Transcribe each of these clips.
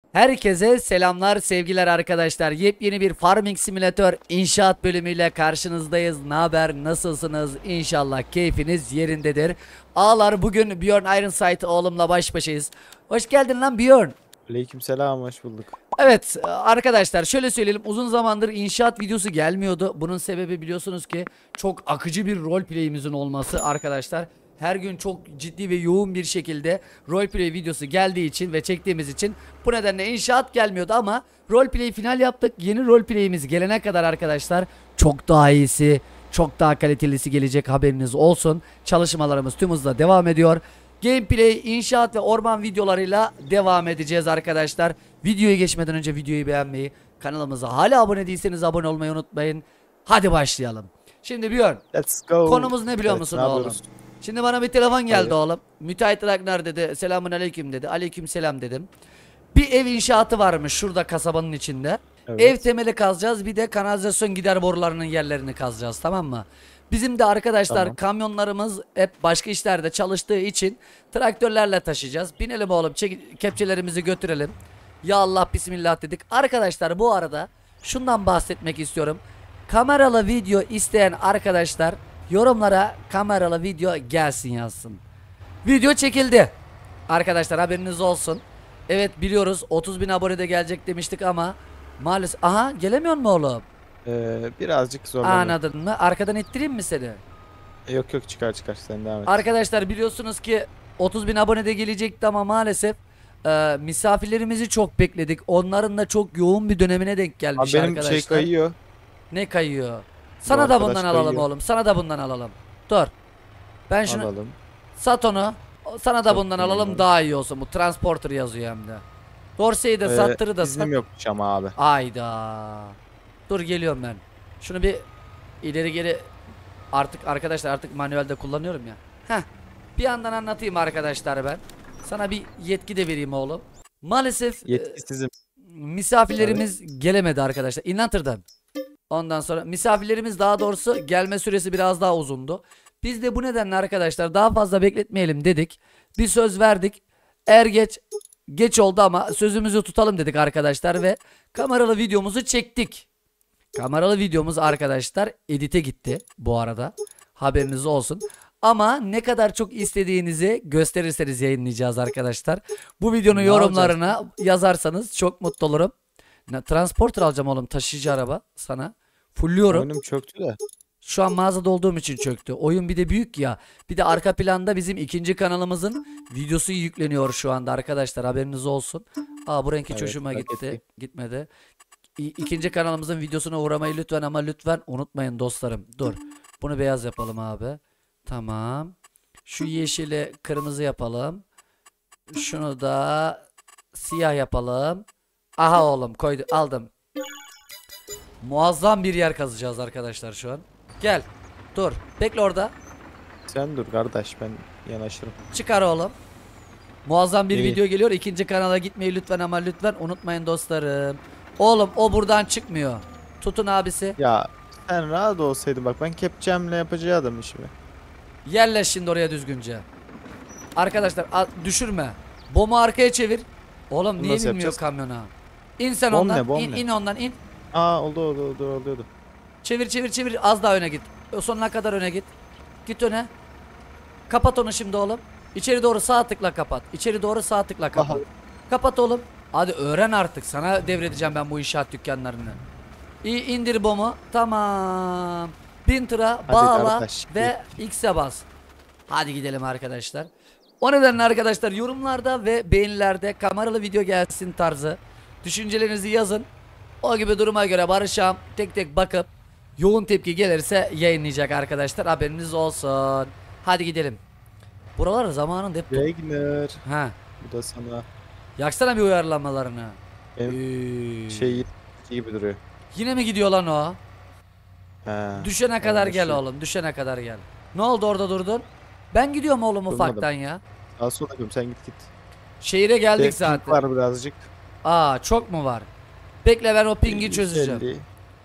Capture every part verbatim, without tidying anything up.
Herkese selamlar, sevgiler arkadaşlar. Yepyeni bir Farming Simulator inşaat bölümüyle karşınızdayız. Ne haber, nasılsınız? İnşallah keyfiniz yerindedir. Ağlar, bugün Bjorn Ironsight oğlumla baş başayız. Hoş geldin lan Bjorn. Aleykümselam, hoş bulduk. Evet arkadaşlar, şöyle söyleyelim, uzun zamandır inşaat videosu gelmiyordu. Bunun sebebi biliyorsunuz ki çok akıcı bir roleplay'imizin olması arkadaşlar. Her gün çok ciddi ve yoğun bir şekilde roleplay videosu geldiği için ve çektiğimiz için bu nedenle inşaat gelmiyordu, ama roleplay final yaptık. Yeni roleplay'imiz gelene kadar arkadaşlar çok daha iyisi, çok daha kalitelisi gelecek, haberiniz olsun. Çalışmalarımız tüm hızla devam ediyor. Gameplay, inşaat ve orman videolarıyla devam edeceğiz arkadaşlar. Videoya geçmeden önce videoyu beğenmeyi, kanalımıza hala abone değilseniz abone olmayı unutmayın. Hadi başlayalım. Şimdi Björn, Let's go. konumuz ne biliyor Evet, musun ne oğlum? yapıyoruz? Şimdi bana bir telefon geldi Hayır. oğlum. Müteahhit Ragnar dedi. Selamun aleyküm dedi. Aleyküm selam dedim. Bir ev inşaatı varmış şurada kasabanın içinde. Evet. Ev temeli kazacağız, bir de kanalizasyon gider borularının yerlerini kazacağız, tamam mı? Bizim de arkadaşlar Tamam. kamyonlarımız hep başka işlerde çalıştığı için traktörlerle taşıyacağız. Binelim oğlum, çek, kepçelerimizi götürelim. Ya Allah bismillah dedik. Arkadaşlar bu arada şundan bahsetmek istiyorum. Kameralı video isteyen arkadaşlar yorumlara kameralı video gelsin yazsın. Video çekildi. Arkadaşlar haberiniz olsun. Evet biliyoruz otuz bin abone de gelecek demiştik ama maalesef. Aha, gelemiyor mu oğlum? Ee, birazcık zorlanıyor. Anladın mı? Arkadan ittireyim mi seni? E, Yok yok, çıkar çıkar, sen devam et. Arkadaşlar biliyorsunuz ki otuz bin abone de gelecekti ama maalesef e, misafirlerimizi çok bekledik. Onların da çok yoğun bir dönemine denk gelmiş Abi benim arkadaşlar. şey kayıyor. Ne kayıyor? Sana Bu da arkadaş bundan alalım kayıyor. oğlum. Sana da bundan alalım. Dur. Ben şunu Alalım. sat onu. Sana da Sat bundan bunu alalım, abi. daha iyi olsun. Bu transporter yazıyor hem de. Dorsey'i de Ee, sattırı da sat. iznim yokmuş ama abi. Ayda. Dur geliyorum ben. Şunu bir ileri geri, artık arkadaşlar artık manuelde kullanıyorum ya. Heh. Bir yandan anlatayım arkadaşlar ben. Sana bir yetki de vereyim oğlum. Maalesef e, Yetkisizim. misafirlerimiz gelemedi arkadaşlar. İnlatırdan. Ondan sonra misafirlerimiz, daha doğrusu gelme süresi biraz daha uzundu. Biz de bu nedenle arkadaşlar daha fazla bekletmeyelim dedik. Bir söz verdik. Er geç geç oldu ama sözümüzü tutalım dedik arkadaşlar ve kameralı videomuzu çektik. Kameralı videomuz arkadaşlar edite gitti bu arada. Haberiniz olsun. Ama ne kadar çok istediğinizi gösterirseniz yayınlayacağız arkadaşlar. Bu videonun Ne yorumlarına yazarsanız çok mutlu olurum. Ne, transporter alacağım oğlum, taşıyıcı araba sana. Fulluyorum. Oyunum çöktü de. Şu an mağazada olduğum için çöktü. Oyun bir de büyük ya. Bir de arka planda bizim ikinci kanalımızın videosu yükleniyor şu anda arkadaşlar. Haberiniz olsun. Aa, bu renk hiç Evet, hoşuma fark gitti. ettim. Gitmedi. İ ikinci kanalımızın videosuna uğramayı lütfen ama lütfen unutmayın dostlarım. Dur. Bunu beyaz yapalım abi. Tamam. Şu yeşili kırmızı yapalım. Şunu da siyah yapalım. Aha oğlum, koydu, aldım. Muazzam bir yer kazacağız arkadaşlar şu an. Gel. Dur. Bekle orada. Sen dur kardeş, ben yanaşırım. Çıkar oğlum. Muazzam bir İyi. video geliyor. İkinci kanala gitmeyi lütfen ama lütfen unutmayın dostlarım. Oğlum o buradan çıkmıyor. Tutun abisi. Ya sen rahat olsaydın, bak ben kepçemle yapacaktım işimi. Yerleş şimdi oraya düzgünce. Arkadaşlar a- düşürme. Bomu arkaya çevir. Oğlum Bunu niye nasıl binmiyor yapacağız? kamyona? İn sen Bom ondan. ne, bom in, ne? in ondan in. Aa, oldu oldu oldu oluyordu. Çevir çevir çevir. Az daha öne git. O sonuna kadar öne git. Git öne. Kapat onu şimdi oğlum. İçeri doğru sağ tıkla kapat. İçeri doğru sağ tıkla kapat. Aha. Kapat oğlum. Hadi öğren artık. Sana devredeceğim ben bu inşaat dükkanlarını. İyi, indir bomu. Tamam. Bin tıra Hadi bağla kardeş, ve X'e bas. Hadi gidelim arkadaşlar. O nedenle arkadaşlar yorumlarda ve beğenilerde kameralı video gelsin tarzı düşüncelerinizi yazın. O gibi duruma göre Barış'am tek tek bakıp yoğun tepki gelirse yayınlayacak arkadaşlar. Haberiniz olsun. Hadi gidelim. Buralar zamanında hep... Regner. Ha. Bu da sana. Yaksana bir uyarlamalarını. Benim Ee, şey gibi duruyor. Yine mi gidiyor lan o? He. Düşene kadar gel anlaşılıyor. oğlum. Düşene kadar gel. Ne oldu orada durdun? Ben gidiyorum oğlum Durmadım. ufaktan ya. Sağa sola yapıyorum, sen git git. Şehire geldik Pink zaten. var birazcık. Aa, çok mu var? Bekle, ben o pingi yüz çözeceğim. elli.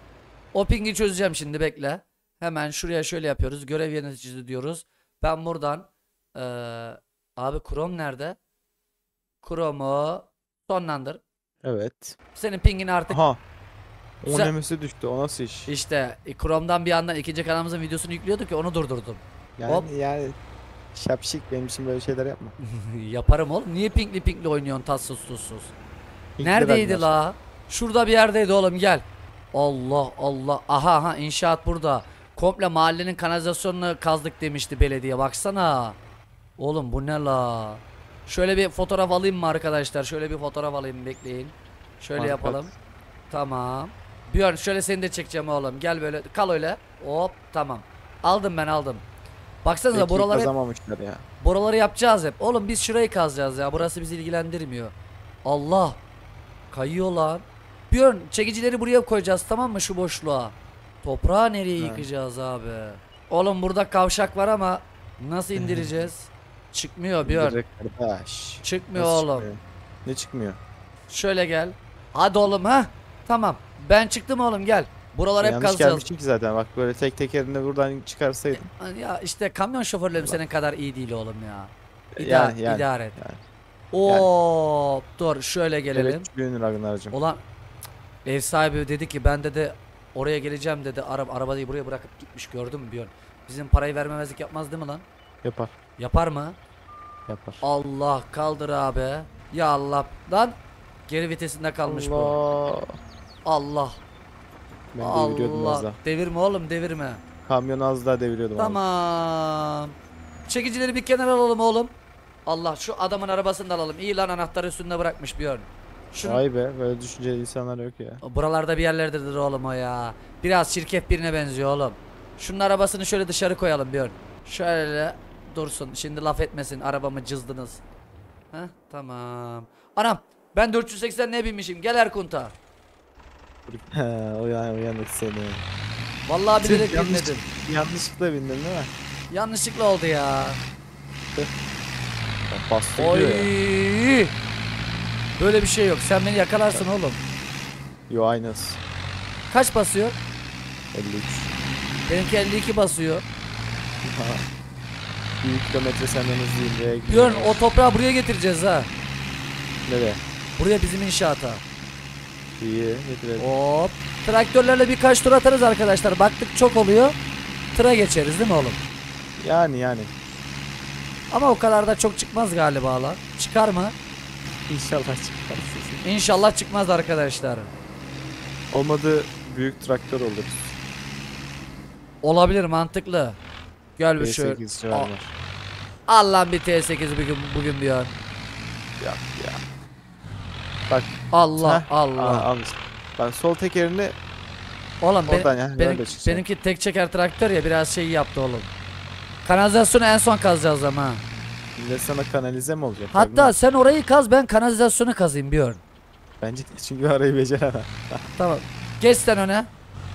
O pingi çözeceğim şimdi, bekle. Hemen şuraya şöyle yapıyoruz. Görev yöneticisi diyoruz. Ben buradan ee, abi Chrome nerede? Chrome'u sonlandır. Evet. Senin pingin artık Aha. on Sen- M S'e düştü. O nasıl iş? işte e, Chrome'dan bir yandan ikinci kanalımızın videosunu yüklüyorduk ki onu durdurdum. Yani Hop. yani şapşik benim için böyle şeyler yapma. Yaparım oğlum. Niye pinkli pinkli oynuyorsun tatsız tuzsuz? Pinkli Neredeydi Ragnar. la? Şurada bir yerdeydi oğlum, gel. Allah Allah. Aha aha, inşaat burada. Komple mahallenin kanalizasyonunu kazdık demişti belediye, baksana. Oğlum bu ne la? Şöyle bir fotoğraf alayım mı arkadaşlar? Şöyle bir fotoğraf alayım, bekleyin. Şöyle Al, yapalım. bak. Tamam. Björn şöyle seni de çekeceğim oğlum. Gel böyle kal öyle. Hop tamam. Aldım ben, aldım. Baksanıza Peki buraları hep, kazamamışlar ya. buraları yapacağız hep. Oğlum biz şurayı kazacağız ya. Burası bizi ilgilendirmiyor. Allah. Kayıyor lan. Björn çekicileri buraya koyacağız, tamam mı, şu boşluğa. Toprağı nereye Ha. yıkacağız abi? Oğlum burada kavşak var ama nasıl indireceğiz? Çıkmıyor Björn. Direkt kardeş. Çıkmıyor Nasıl oğlum. çıkmıyor? Ne çıkmıyor? Şöyle gel. Hadi oğlum ha. Tamam. Ben çıktım oğlum, gel. Buralar hep Yanlış kazacağız. gelmişsin ki zaten. Bak böyle tek tekerinde buradan çıkarsaydın. Ya işte kamyon şoförlerim senin kadar iyi değil oğlum ya. İdare, Yani, yani, idare et. yani. Oo, dur şöyle gelelim. Evet, büyünür Ragnar'cığım. Ulan ev sahibi dedi ki ben dedi oraya geleceğim dedi. Araba arabayı buraya bırakıp gitmiş, gördün mü Björn? Bizim parayı vermemezlik yapmaz değil mi lan? Yapar. Yapar mı? Yapar. Allah kaldır abi. Ya Allah lan, geri vitesinde kalmış bu. Allah. Allah. Ben deviriyordum az Allah. daha. Devirme oğlum, devirme. Kamyonu az daha deviriyordum abi. Tamam. Çekicileri bir kenara alalım oğlum. Allah, şu adamın arabasını da alalım. İyi lan, anahtarı üstünde bırakmış Björn. Şunu Vay be, böyle düşünceli insanlar yok ya. buralarda bir yerlerdedir oğlum o ya. Biraz çirkef birine benziyor oğlum. Şunun arabasını şöyle dışarı koyalım Björn. Şöyle dursun. Şimdi laf etmesin, arabamı cızdınız. Heh, tamam. Anam, ben dört yüz seksen ne binmişim? Gel Erkunt'a. He, uyan, uyanık seni. Vallahi bilerek Yanlış- binmedim. Yanlışlıkla bindin değil mi? Yanlışlıkla oldu ya. Bak, bastı Oy. gidiyor ya. Böyle bir şey yok. Sen beni yakalarsın oğlum. Yo, aynısı. Kaç basıyor? elli üç. Benimki elli iki basıyor. Bir kilometre senden hızlıyım diye. Björn o toprağı buraya getireceğiz ha. Nereye? Buraya, bizim inşaata. İyi, getirelim. Hop. Traktörlerle birkaç tur atarız arkadaşlar. Baktık çok oluyor. Tıra geçeriz değil mi oğlum? Yani yani. Ama o kadar da çok çıkmaz galiba lan. Çıkar mı? İnşallah çıkarsın. İnşallah çıkmaz arkadaşlar. Olmadı büyük traktör olur. Olabilir, mantıklı. Gel bir B şöyle. sekiz şu an var. Al lan bir T sekiz bugün, bugün bir an. Yap ya. Bak. Allah heh, Allah. Al, al işte. Ben sol tekerini Oğlum ben, oradan ya. benim, Benim, benimki tek çeker traktör ya, biraz şey yaptı oğlum. Kanalizasyonu en son kazacağız ama. Millet sana kanalize mi olacak? Hatta Ragnar? sen orayı kaz, ben kanalizasyonu kazayım Björn. Bence de, çünkü arayı beceremem. Tamam. Geç sen öne.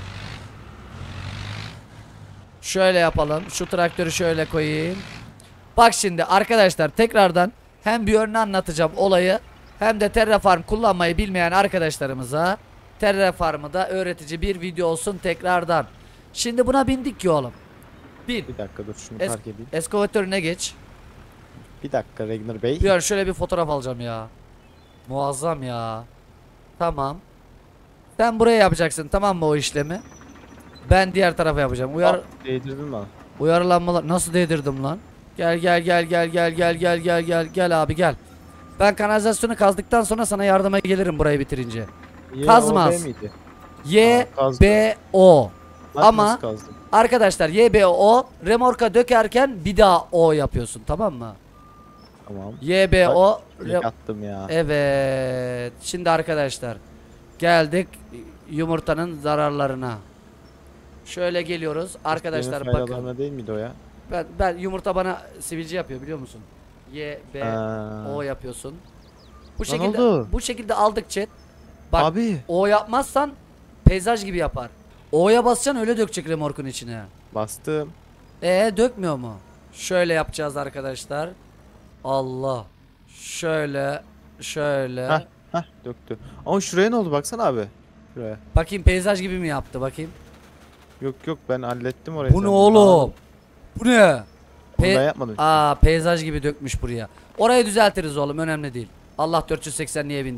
Şöyle yapalım. Şu traktörü şöyle koyayım. Bak şimdi arkadaşlar, tekrardan hem Björn'e anlatacağım olayı, hem de Terraform kullanmayı bilmeyen arkadaşlarımıza Terraform'ı da öğretici bir video olsun tekrardan. Şimdi buna bindik ki oğlum. Bin. Bir dakika dur şunu Es fark edeyim. Eskavatörüne geç. Bir dakika Ragnar Bey. Björn şöyle bir fotoğraf alacağım ya. Muazzam ya. Tamam. Sen buraya yapacaksın, tamam mı, o işlemi? Ben diğer tarafa yapacağım. Uyar Aa, değdirdin bana. uyarılanmalar nasıl değdirdim lan? Gel gel gel gel gel gel gel gel gel gel abi gel. Ben kanalizasyonu kazdıktan sonra sana yardıma gelirim burayı bitirince. Y, Kazmaz. O, B miydi? Y Aa, kazdı. B O. Bak ama- nasıl kazdım. Arkadaşlar Y B O remorka dökerken bir daha O yapıyorsun, tamam mı? Tamam. Y B O Direkt attım ya. Evet. Şimdi arkadaşlar geldik yumurtanın zararlarına. Şöyle geliyoruz arkadaşlar, Benim bakın. faydalarına değil miydi o ya? Ben, ben yumurta bana sivilce yapıyor, biliyor musun? Y B Aa. O yapıyorsun. Bu Lan şekilde oldu. bu şekilde aldık chat. Bak, Abi. O yapmazsan peyzaj gibi yapar. O'ya basacaksın, öyle dökecek remorkun içine. Bastım. Ee dökmüyor mu? Şöyle yapacağız arkadaşlar. Allah. Şöyle şöyle. Hah. Hah döktü. Ama şuraya ne oldu baksana abi. Şuraya. Bakayım peyzaj gibi mi yaptı, bakayım. Yok yok ben hallettim orayı. Bu ne Sen- oğlum? Bu ne? Onu ben Pe yapmadım. Aa, peyzaj gibi dökmüş buraya. Orayı düzeltiriz oğlum, önemli değil. Allah dört yüz seksen niye bindik?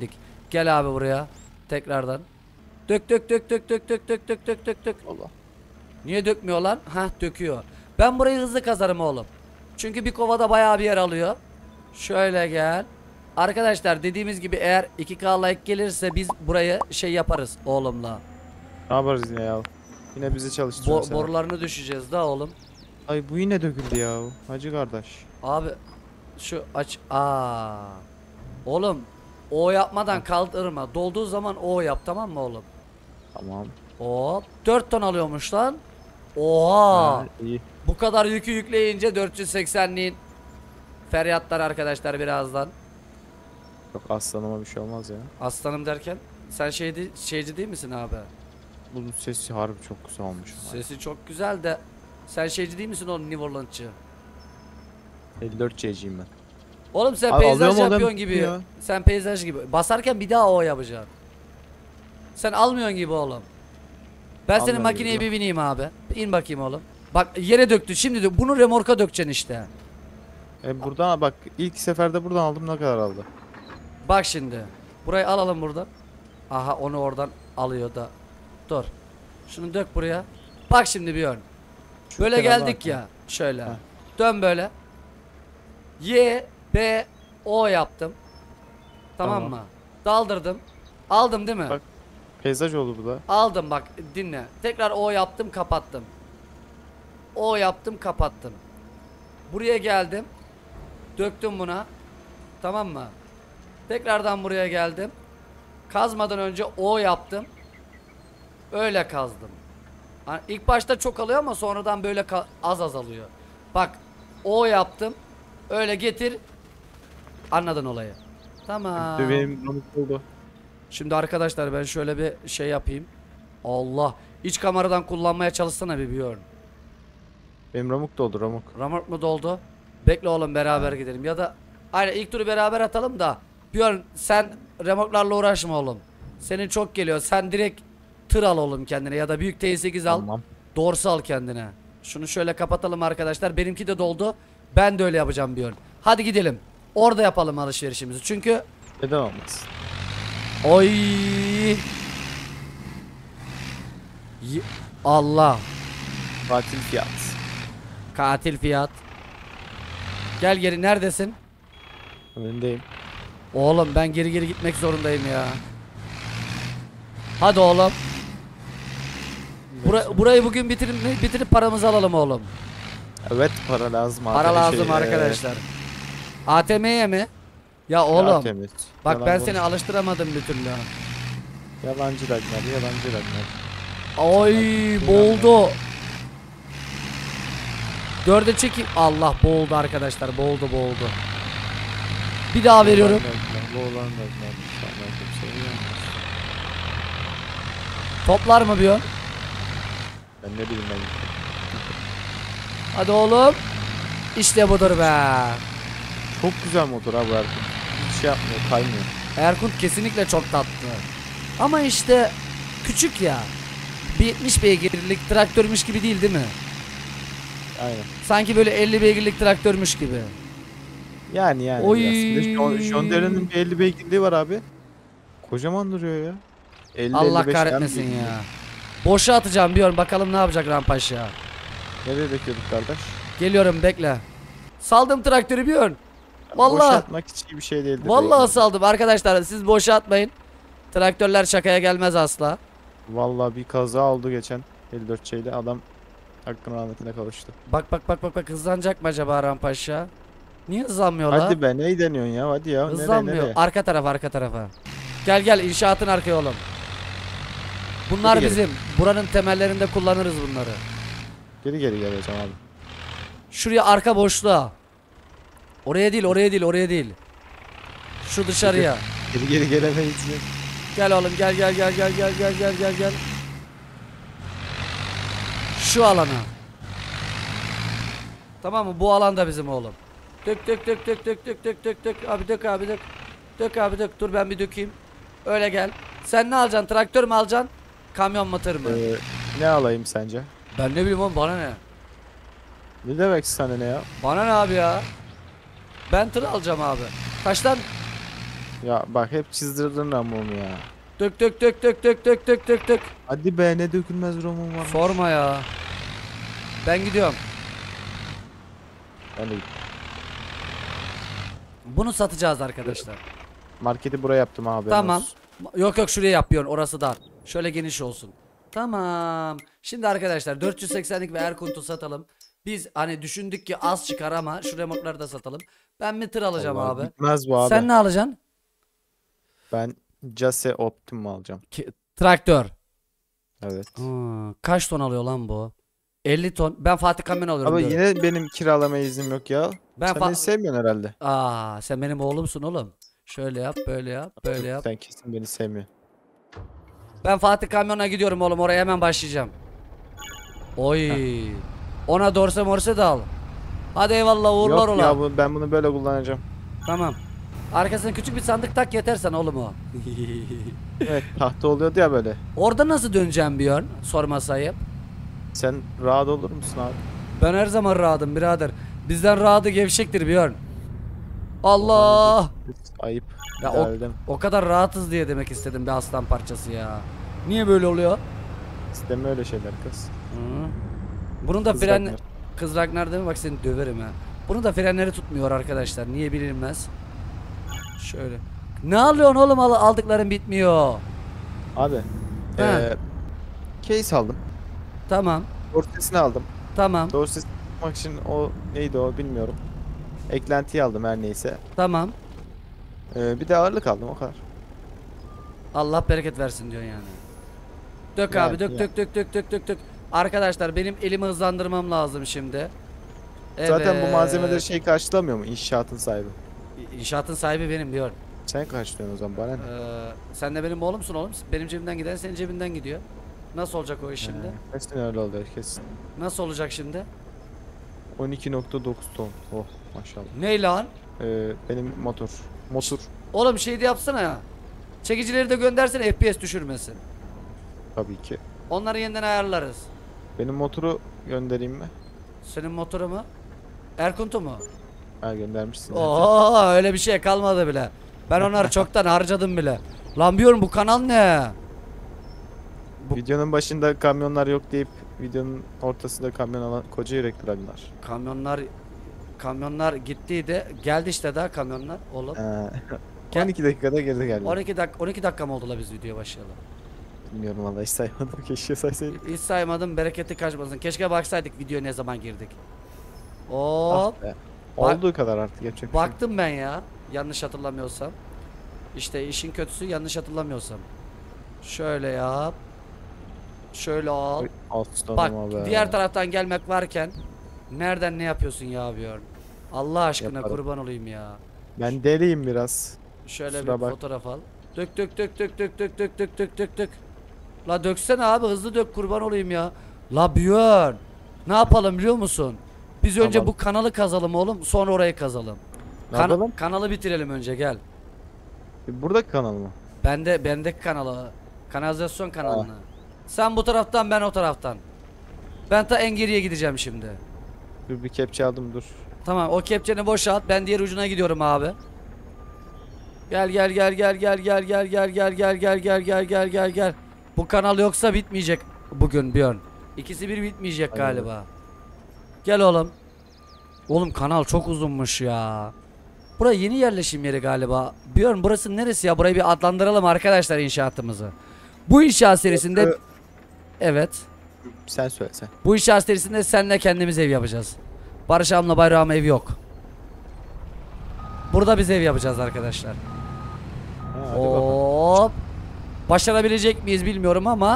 Gel abi buraya. Tekrardan. Dök dök dök dök dök dök dök dök dök dök dök. Allah. Niye dökmüyor lan? Hah, döküyor. Ben burayı hızlı kazarım oğlum. Çünkü bir kovada bayağı bir yer alıyor. Şöyle gel. Arkadaşlar dediğimiz gibi eğer iki K like gelirse biz burayı şey yaparız oğlumla. Ne yaparız yine ya? Yine bizi Bo çalıştırıyorsun. borularını düşeceğiz da oğlum. Ay bu yine döküldü ya. Hacı kardeş. Abi şu aç. Aa. Oğlum o yapmadan kaldırma. Dolduğu zaman o yap, tamam mı oğlum? Tamam. Hop. dört ton alıyormuş lan. Oha. Ha, iyi. Bu kadar yükü yükleyince dört yüz seksenliğin feryatlar arkadaşlar birazdan. Yok aslanıma bir şey olmaz ya. Aslanım derken sen şeydi, şeyci değil misin abi? Bunun sesi harbi çok güzel olmuş. Sesi çok güzel de sen şeyci değil misin oğlum, New Orleans'çı? elli dört C'ciyim ben. Oğlum sen Abi peyzaj alıyorum yapıyorsun adam gibi. ya. Sen peyzaj gibi. Basarken bir daha o yapacaksın. Sen almıyorsun gibi oğlum. Ben senin Almıyorum makineye gibi. bir bineyim abi. İn bakayım oğlum. Bak yere döktü. Şimdi de bunu remorka dökeceksin işte. E buradan bak ilk seferde buradan aldım ne kadar aldı? Bak şimdi. Burayı alalım buradan. Aha, onu oradan alıyor da. Dur. Şunu dök buraya. Bak şimdi bir ön. Şu Böyle kenara geldik bak ya. Şöyle. Heh. Dön böyle. Y, B, O yaptım. Tamam, Tamam. mı? Daldırdım. Aldım değil mi? Bak. Peyzaj oldu bu da. Aldım bak, dinle. Tekrar O yaptım, kapattım. O yaptım, kapattım. Buraya geldim. Döktüm buna. Tamam mı? Tekrardan buraya geldim. Kazmadan önce O yaptım. Öyle kazdım. Hani ilk başta çok alıyor ama sonradan böyle az az alıyor. Bak, O yaptım. Öyle getir. Anladın olayı. Tamam. Benim namık oldu. Şimdi arkadaşlar ben şöyle bir şey yapayım. Allah. İç kameradan kullanmaya çalışsana bir Björn. Benim ramuk da oldu ramuk. Ramort mu doldu? Bekle oğlum, beraber gidelim. Ya da aynen ilk turu beraber atalım da. Björn sen remorklarla uğraşma oğlum. Senin çok geliyor. Sen direkt tır al oğlum kendine ya da büyük T sekiz al. Tamam. Dorsa al kendine. Şunu şöyle kapatalım arkadaşlar. Benimki de doldu. Ben de öyle yapacağım Björn. Hadi gidelim. Orada yapalım alışverişimizi. Çünkü Neden olmaz? oy. Y- Allah. Tatil fiyat. Katil fiyat. Gel geri, neredesin? Önündeyim. Oğlum ben geri geri gitmek zorundayım ya. Hadi oğlum. Bura, burayı bugün bitirip bitirip paramızı alalım oğlum. Evet para lazım. Para A T M lazım şey, arkadaşlar. A T M'ye mi? Ya e, oğlum. A T M. Bak Yalan ben konuş- seni alıştıramadım bir türlü. Yalancı Ragnar, yalancı Ragnar. Oy, boğuldu. Dörde çekeyim. Allah, boğuldu arkadaşlar. Boğuldu boğuldu. Bir daha veriyorum. Boğulan Ragnar. Sana kimse uyanmaz. Toplar mı diyor? Ben ne bileyim ben. Hadi oğlum. İşte budur be. Çok güzel motor abi Erkun. Hiç şey yapmıyor, kaymıyor. Erkut kesinlikle çok tatlı. Ama işte küçük ya. Bir yetmiş beygirlik traktörmüş gibi değil değil mi? Aynen. Sanki böyle elli beygirlik traktörmüş gibi. Yani yani. Oy. biraz. Bir de John, John Deere'nin bir elli beygirliği var abi. Kocaman duruyor ya. elli, Allah elli beş kahretmesin en büyük. ya. Boşa atacağım diyorum, bakalım ne yapacak Rampaş ya. Nereye bekliyorduk kardeş? Geliyorum, bekle. Saldım traktörü bir ön. Vallahi. Boşaltmak hiç iyi bir şey değildir. Vallahi saldım arkadaşlar, siz boşa atmayın. Traktörler şakaya gelmez asla. Vallahi bir kaza oldu geçen elli dört şeyle adam hakkın rahmetine kavuştu. Bak bak bak bak bak, hızlanacak mı acaba Rampaş ya? Niye hızlanmıyor la? Hadi be neyi deniyorsun ya hadi ya. Hızlanmıyor. Nereye, nereye? Arka tarafa, arka tarafa. Gel gel, inşaatın arkaya oğlum. Bunlar Geri geri. bizim. Buranın temellerinde kullanırız bunları. Geri geri geleceğim abi. Şuraya, arka boşluğa. Oraya değil, oraya değil, oraya değil. Şu dışarıya. Geri geri gelemeyiz ya. Gel oğlum, gel gel gel gel gel gel gel gel gel. Şu alana. Tamam mı? Bu alan da bizim oğlum. Dök dök dök dök dök dök dök dök dök. Abi dök, abi dök. Dök abi dök. Dur ben bir dökeyim. Öyle gel. Sen ne alacaksın? Traktör mü alacaksın? Kamyon mu, tır mı? Ee, ne alayım sence? Ben ne bileyim oğlum, bana ne? Ne demek sana ne ya? Bana ne abi ya? Ben tır alacağım abi. Kaçtan? Ya bak hep çizdirdin Ramon'u ya. Dök dök dök dök dök dök dök dök dök. Hadi be, ne dökülmez Ramon var. Sorma ya. Ben gidiyorum. Ben de Bunu satacağız arkadaşlar. marketi buraya yaptım abi. Tamam. Yok yok, şuraya yapıyorsun. Orası dar. Şöyle geniş olsun. Tamam. Şimdi arkadaşlar dört yüz seksenlik ve Erkunt'u satalım. Biz hani düşündük ki az çıkar ama şu remorkları da satalım. Ben bir tır alacağım Allah, abi. bitmez bu abi. Sen ne alacaksın? Ben Case Optim alacağım. Ki- traktör. Evet. Hmm, kaç ton alıyor lan bu? elli ton. Ben Fatih Kamyon alıyorum Ama diyorum. yine benim kiralama iznim yok ya. Ben Sen fa- beni sevmiyorsun herhalde. Aa, sen benim oğlumsun oğlum. Şöyle yap, böyle yap, böyle yap. Sen kesin beni sevmiyorsun. Ben Fatih Kamyon'a gidiyorum oğlum. Oraya hemen başlayacağım. Oy. Ona dorse morse de al. Hadi eyvallah, uğurlar Yok ola. ya, bu, ben bunu böyle kullanacağım. Tamam. Arkasına küçük bir sandık tak, yeter sana oğlum o. Evet, tahta oluyordu ya böyle. Orada nasıl döneceğim bir yön? Sorma sayıp. Sen rahat olur musun abi? Ben her zaman rahadım birader. Bizden rahadı gevşektir bir yön. Allah. Ayıp. Ya Ya o, o kadar rahatız diye demek istedim bir aslan parçası ya. Niye böyle oluyor? İsteme öyle şeyler kız. Hı. Bunun da Kız fren... Ragnar. Kız Ragnar değil mi? Bak seni döverim ha. Bunun da frenleri tutmuyor arkadaşlar. Niye bilinmez. Şöyle. Ne alıyorsun oğlum? Al- aldıkların bitmiyor. Abi. He. Eee case aldım. Tamam. Dorsesini aldım. Tamam. Dorsesini yapmak için o neydi o bilmiyorum. Eklentiyi aldım her neyse. Tamam. Eee, bir de ağırlık aldım, o kadar. Allah bereket versin diyor yani. Dök Yani, abi, dök yani. dök dök dök dök dök dök. Arkadaşlar benim elimi hızlandırmam lazım şimdi. Zaten bu Evet. malzemeleri şey karşılamıyor mu? İnşaatın sahibi. İnşaatın sahibi benim diyor. Sen karşılıyorsun o zaman bana ne? Ee, sen de benim oğlumsun oğlum. Benim cebimden giden senin cebinden gidiyor. Nasıl olacak o iş şimdi? He, kesin öyle oluyor kesin. Nasıl olacak şimdi? on iki nokta dokuz ton. Oh maşallah. Ne lan? Ee, benim motor. Motor. Oğlum şey de yapsana ya. Çekicileri de göndersene, F P S düşürmesin. Tabii ki. Onları yeniden ayarlarız. Benim motoru göndereyim mi? Senin motoru mu? Erkunt'u mu? Ha, göndermişsin zaten. Oo, öyle bir şey kalmadı bile. Ben onları çoktan harcadım bile. Lan diyorum, bu kanal ne? bu- Videonun başında kamyonlar yok deyip videonun ortasında kamyon alan koca yürekli Ragnar. Kamyonlar kamyonlar gittiydi. Geldi işte daha kamyonlar oğlum. Ee, Gel. on iki dakikada geride geldi. on iki dakika on iki dakika mı oldu la biz videoya başlayalım? Bilmiyorum vallahi, hiç saymadım. Keşke saysaydım. Hiç saymadım, bereketi kaçmasın. Keşke baksaydık videoya ne zaman girdik. Hop. Ah be. Bak- Olduğu kadar artık yapacak bir şey yok. Baktım ben ya. Yanlış hatırlamıyorsam. İşte işin kötüsü, yanlış hatırlamıyorsam. Şöyle yap. Şöyle al. Oy, aslanım Bak abi. diğer taraftan gelmek varken nereden ne yapıyorsun ya Björn? Allah aşkına Yaparım. kurban olayım ya. Ben deliyim biraz. Şöyle Kusura bir bak. fotoğraf al. Dök dök dök dök dök dök dök dök dök dök dök. La döksene abi, hızlı dök, kurban olayım ya. La Björn. Ne yapalım biliyor musun? Biz önce Tamam. bu kanalı kazalım oğlum, sonra orayı kazalım. Ne Kana- yapalım? Kanalı bitirelim önce, gel. Buradaki kanal mı? Bende bendeki kanalı. Kanalizasyon kanalını. Sen bu taraftan, ben o taraftan. Ben ta en geriye gideceğim şimdi. Dur bir kepçe aldım, dur. Tamam, o kepçeni boşalt. Ben diğer ucuna gidiyorum abi. Gel gel gel gel gel gel gel gel gel gel gel gel gel gel gel gel. Bu kanal yoksa bitmeyecek bugün Björn. İkisi bir bitmeyecek Aynen. galiba. Gel oğlum. Oğlum kanal çok uzunmuş ya. Burası yeni yerleşim yeri galiba. Björn, burası neresi ya? Burayı bir adlandıralım arkadaşlar inşaatımızı. Bu inşaat serisinde Burası- evet. Sen söyle sen. Bu inşaat serisinde seninle kendimiz ev yapacağız. Barış Amla Bayram ev yok. Burada biz ev yapacağız arkadaşlar. Ha, hadi bakalım. Hop. Başarabilecek miyiz bilmiyorum ama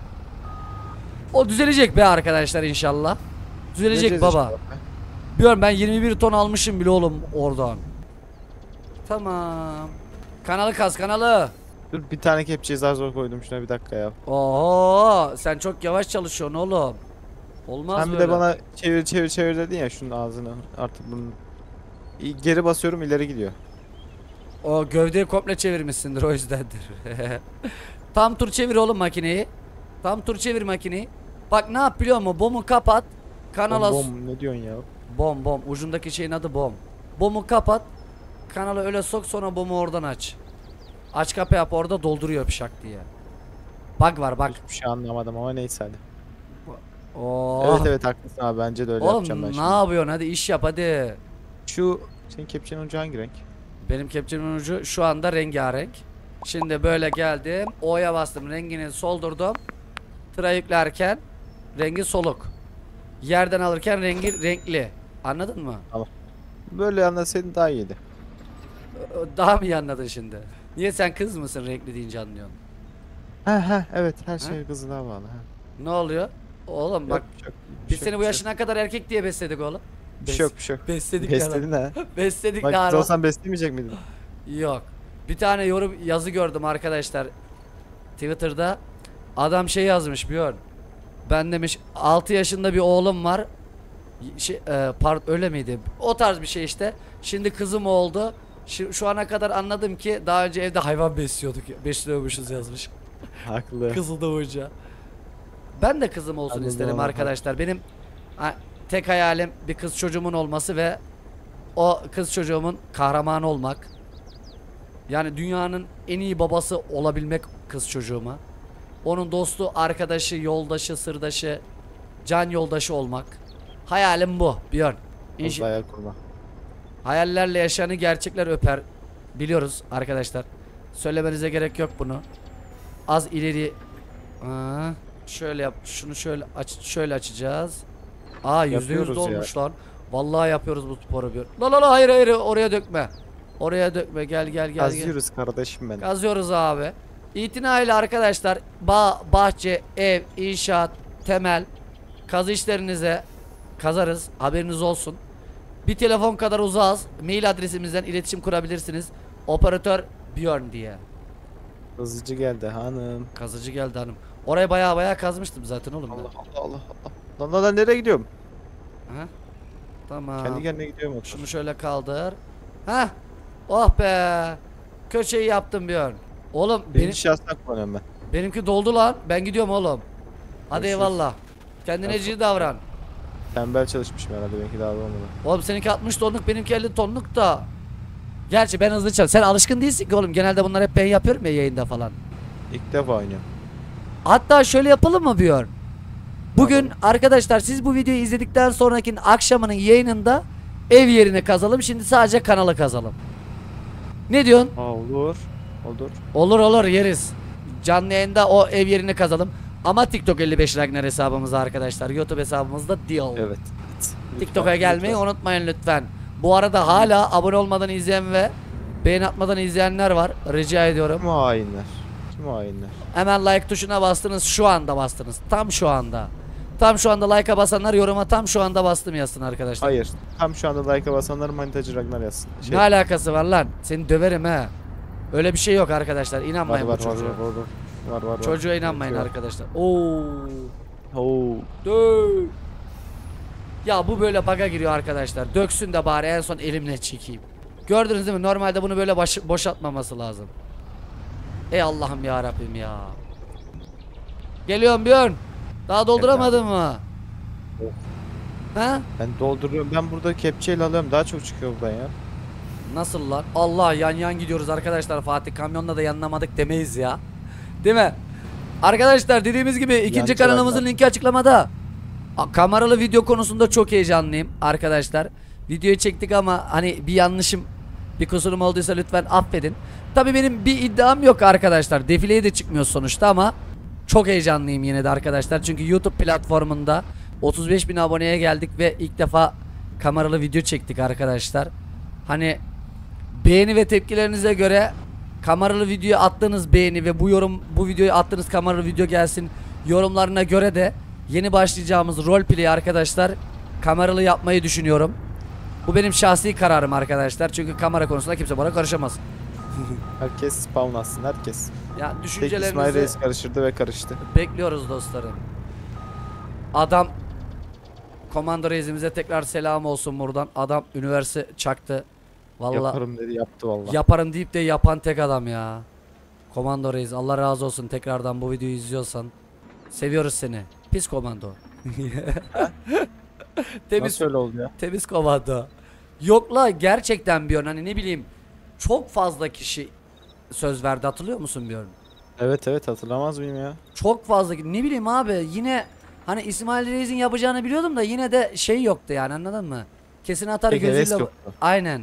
o düzelecek be arkadaşlar inşallah. Düzelecek Göreceğiz baba. inşallah. Biliyorum, ben yirmi bir ton almışım bile oğlum oradan. Tamam. Kanalı kaz, kanalı. Dur bir tane kepçeyi zar zor koydum şuna, bir dakika ya. Oho, sen çok yavaş çalışıyorsun oğlum. Olmaz Sen bir böyle. de bana çevir çevir çevir dedin ya şunun ağzını. Artık bunun İ- geri basıyorum, ileri gidiyor. O gövdeyi komple çevirmişsindir, o yüzdendir. Tam tur çevir oğlum makineyi. Tam tur çevir makineyi. Bak ne yap biliyor musun? Bomu kapat. Kanala Bom, bom, ne diyorsun ya? bom bom. Ucundaki şeyin adı bom. Bomu kapat. Kanala öyle sok, sonra bomu oradan aç. Aç kapı yap, orada dolduruyor pişak diye. Bug var bak. Hiçbir şey anlamadım ama neyse hadi. Oh. Evet evet haklısın abi, bence de öyle yapacağım ben Oğlum ne şimdi. yapıyorsun, hadi iş yap hadi. Şu senin kepçenin ucu hangi renk? Benim kepçemin ucu şu anda rengarenk. Şimdi böyle geldim, O'ya bastım, rengini soldurdum. Tıra yüklerken rengi soluk. Yerden alırken rengi renkli. Anladın mı? Böyle anlasaydın daha iyiydi. Daha mı iyi anladın şimdi? Niye, sen kız mısın renkli deyince anlıyorsun? Ha ha evet, her Ha? şey kızılığa bağlı. Ha. Ne oluyor? Oğlum bak, Yok, bir şey yok, bir biz şey seni yok, bu bir şey yaşına kadar erkek diye besledik oğlum. yok. Bir şey yok, bir şey yok. Besledik Besledin ha. Besledik Bak daha. kız olsan beslemeyecek miydin? Yok. Bir tane yorum yazı gördüm arkadaşlar Twitter'da. Adam şey yazmış Björn. Ben demiş altı yaşında bir oğlum var. Şey, e, pardon, öyle miydi? O tarz bir şey işte. Şimdi kızım oldu. Şu, şu ana kadar anladım ki daha önce evde hayvan besliyorduk. Besliyormuşuz yazmış. Haklı. Kızıl doğunca. Ben de kızım olsun Anladım, isterim anladım. arkadaşlar. Benim ha, tek hayalim bir kız çocuğumun olması ve o kız çocuğumun kahramanı olmak. Yani dünyanın en iyi babası olabilmek kız çocuğuma. Onun dostu, arkadaşı, yoldaşı, sırdaşı, can yoldaşı olmak. Hayalim bu Björn. İnş- Fazla hayal kurma. Hayallerle yaşanı gerçekler öper. Biliyoruz arkadaşlar. Söylemenize gerek yok bunu. Az ileri. Aa, şöyle yap. Şunu şöyle aç, şöyle açacağız. Aa yüzde yüz Yapıyoruz dolmuş lan. Vallahi yapıyoruz bu sporu bir. La la la, hayır hayır, oraya dökme. Oraya dökme, gel gel gel. gel. Kazıyoruz kardeşim ben. Kazıyoruz abi. İtinayla arkadaşlar, bağ, bahçe, ev, inşaat, temel kazı işlerinize kazarız. Haberiniz olsun. Bir telefon kadar uzağız. Mail adresimizden iletişim kurabilirsiniz. Operatör Björn diye. Hızlıcı geldi hanım. Kazıcı geldi hanım. Oraya baya baya kazmıştım zaten oğlum ben. Allah Allah Allah Allah. Lan lan lan, nereye gidiyorum? Ha? Tamam. Kendi kendine gidiyorum. Otur. Şunu şöyle kaldır. Ha? Oh be. Köşeyi yaptım Björn. Oğlum benim, Birinci şahsına kullanıyorum ben. benimki doldu lan. Ben gidiyorum oğlum. Hadi Görüşürüz. eyvallah. Kendine Nasıl? ciddi davran. Tembel çalışmışım herhalde, belki daha da olmadı. Oğlum seninki altmış tonluk, benimki elli tonluk da. Gerçi ben hızlı çalışıyorum. Sen alışkın değilsin ki oğlum. Genelde bunları hep ben yapıyorum ya yayında falan. İlk defa oynuyorum. Hatta şöyle yapalım mı Björn? Bugün arkadaşlar siz bu videoyu izledikten sonraki akşamının yayınında ev yerini kazalım. Şimdi sadece kanalı kazalım. Ne diyorsun? Aa, olur. Olur. Olur olur, yeriz. Canlı yayında o ev yerini kazalım. Ama TikTok elli beş Ragnar hesabımızda arkadaşlar. YouTube hesabımızda değil. Evet. TikTok'a Lütfen, gelmeyi lütfen. unutmayın lütfen. Bu arada hala abone olmadan izleyen ve beğen atmadan izleyenler var. Rica ediyorum. Kim o hainler? Kim o hainler? Hemen like tuşuna bastınız. Şu anda bastınız. Tam şu anda. Tam şu anda like'a basanlar yoruma tam şu anda bastım yazsın arkadaşlar. Hayır. Tam şu anda like'a basanlar manitacı Ragnar yazsın. Şey, Ne alakası var lan? Seni döverim he. Öyle bir şey yok arkadaşlar. var İnanmayın var bu var çocuğa. var var var var var. Çocuğa inanmayın Var. arkadaşlar. Oo. Oo. Dö. Ya bu böyle baga giriyor arkadaşlar. Döksün de bari en son elimle çekeyim. Gördünüz değil mi? Normalde bunu böyle baş, boşaltmaması lazım. Ey Allah'ım ya Rabbim ya. Geliyorum Björn. Daha dolduramadın mı? Yok. Ha? Ben dolduruyorum. Ben burada kepçeyle alıyorum. Daha çok çıkıyor buradan ya. Nasıl lan? Allah, yan yan gidiyoruz arkadaşlar. Fatih kamyonla da yanlamadık demeyiz ya. Değil mi? Arkadaşlar dediğimiz gibi ikinci Yancı kanalımızın Ragnar. linki açıklamada. A- Kameralı video konusunda çok heyecanlıyım arkadaşlar. Videoyu çektik ama hani bir yanlışım, bir kusurum olduysa lütfen affedin. Tabii benim bir iddiam yok arkadaşlar. Defileye de çıkmıyor sonuçta ama çok heyecanlıyım yine de arkadaşlar. Çünkü YouTube platformunda otuz beş bin aboneye geldik ve ilk defa kameralı video çektik arkadaşlar. Hani beğeni ve tepkilerinize göre kameralı videoya attığınız beğeni ve bu yorum, bu videoya attığınız kameralı video gelsin yorumlarına göre de yeni başlayacağımız roleplay arkadaşlar kameralı yapmayı düşünüyorum. Bu benim şahsi kararım arkadaşlar. Çünkü kamera konusunda kimse bana karışamaz. Herkes spawn atsın. Herkes. Ya Tek İsmail düşüncelerinizi Reis karıştırdı ve karıştı. bekliyoruz dostlarım. Adam Komando Reis'imize tekrar selam olsun buradan. Adam üniversite çaktı. Vallahi Yaparım dedi, yaptı vallahi. yaparım deyip de yapan tek adam ya. Komando Reis, Allah razı olsun tekrardan bu videoyu izliyorsan. Seviyoruz seni. Pis komando. Temiz Nasıl öyle oldu ya? temiz komando. Yok la, gerçekten bir hani ne bileyim çok fazla kişi söz verdi, hatırlıyor musun Björn? Evet evet, hatırlamaz mıyım ya? Çok fazla, ne bileyim abi, yine hani İsmail Reis'in yapacağını biliyordum da yine de şey yoktu yani, anladın mı? Kesin atar Pek heves gözüyle. yoktu. Aynen.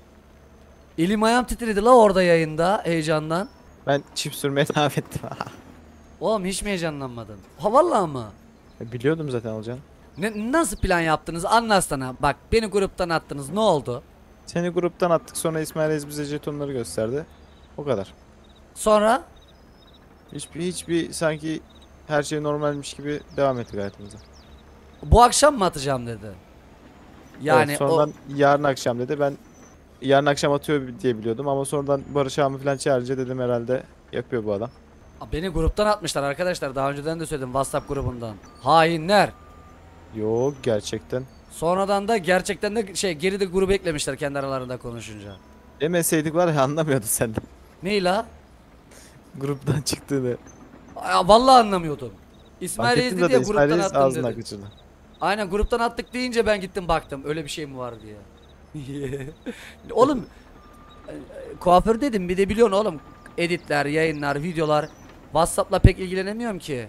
Elim ayağım titredi la orada yayında heyecandan. Ben çift sürmeye devam ettim. Oğlum hiç mi heyecanlanmadın? Ha vallahi mı? Biliyordum zaten olacağını. Ne, nasıl plan yaptınız? Anlatsana. Bak beni gruptan attınız. Ne oldu? Seni gruptan attık, sonra İsmail Reis bize jetonları gösterdi. O kadar. Sonra Hiçbir hiçbir sanki her şey normalmiş gibi devam ettik hayatımıza. bu akşam mı atacağım dedi. Yani Evet, sonradan yarın akşam dedi. Ben yarın akşam atıyor diye biliyordum ama sonradan Barış abi falan çağırınca dedim herhalde yapıyor bu adam. o beni gruptan atmışlar arkadaşlar. Daha önceden de söyledim, WhatsApp grubundan. Hainler. Yok, gerçekten. Sonradan da gerçekten de şey, geri de grubu eklemişler kendi aralarında konuşunca. Demeseydik var ya, anlamıyordun sen de. Ney la? Gruptan çıktığını. Aa, vallahi anlamıyordum. İsmail Fark Reis ettim dedi ya, zaten, İsmail gruptan Reis attım ağzından dedi. kaçırdı. Aynen, gruptan attık deyince ben gittim baktım. Öyle bir şey mi var diye. Oğlum e, kuaför dedim, bir de biliyorsun oğlum, editler, yayınlar, videolar. WhatsApp'la pek ilgilenemiyorum ki.